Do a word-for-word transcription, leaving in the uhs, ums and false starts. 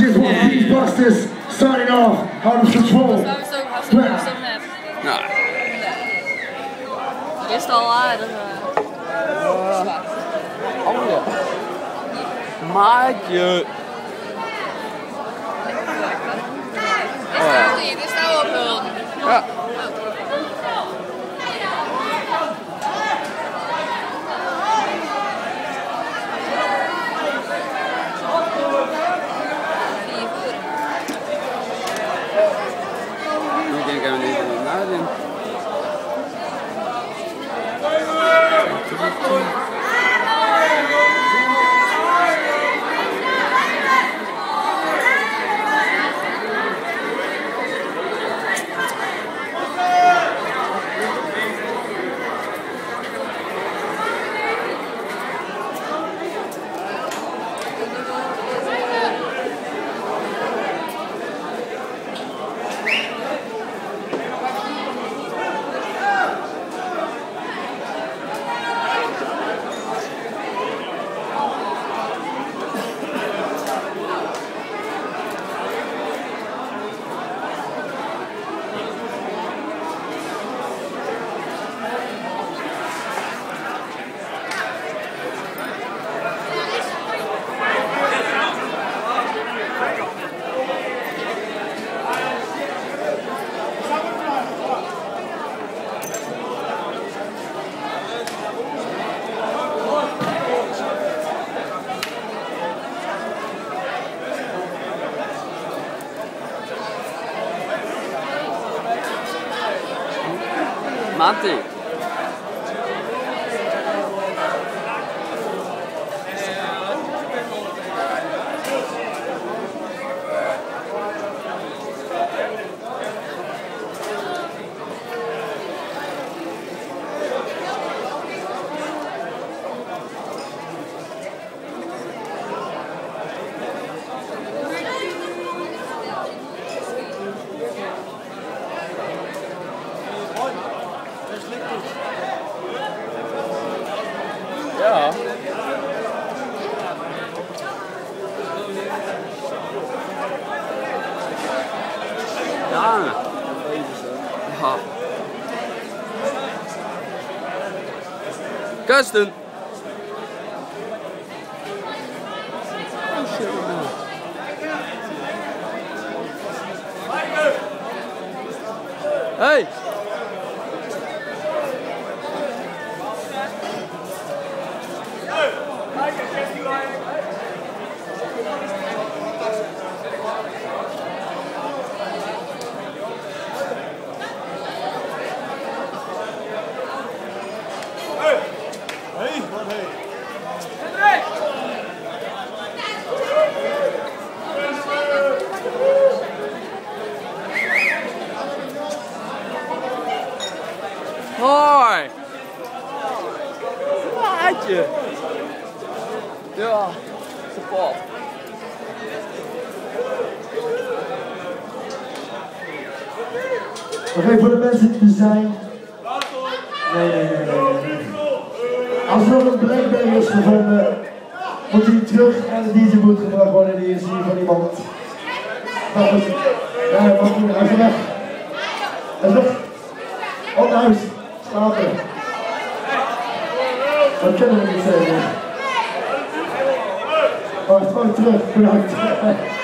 Just one Beastbusters signing off. Out of control. Nou. Dit is al aardig. Oh ja. Maatje. Oh ja. Dit is nou op hun. Ja. Ik denk aan niet aan nadenken. Mate. Ja. Ja. Ja. Kirsten. Hey. Hoi! Maatje! Ja, support. Nog even voor de mensen die er zijn. Nee, nee, nee, nee. Als er nog een Blackberry is gevonden, moet hij terug en de D J moet gebracht worden. Die is hier van iemand. Maar goed. Ja, maar goed, hij is weg. Hij is weg. Op naar huis. Slapen. Dat kunnen we niet zeggen. Oh, hij is gewoon terug. Bedankt.